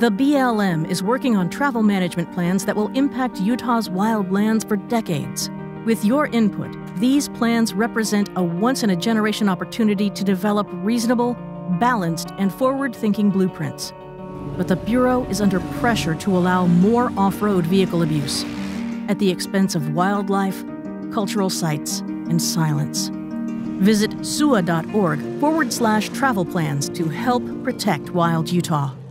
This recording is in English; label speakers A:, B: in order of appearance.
A: The BLM is working on travel management plans that will impact Utah's wildlands for decades. With your input, these plans represent a once-in-a-generation opportunity to develop reasonable, balanced, and forward-thinking blueprints. But the Bureau is under pressure to allow more off-road vehicle abuse, at the expense of wildlife, cultural sites, and silence. Visit SUWA.org/travel plans to help protect wild Utah.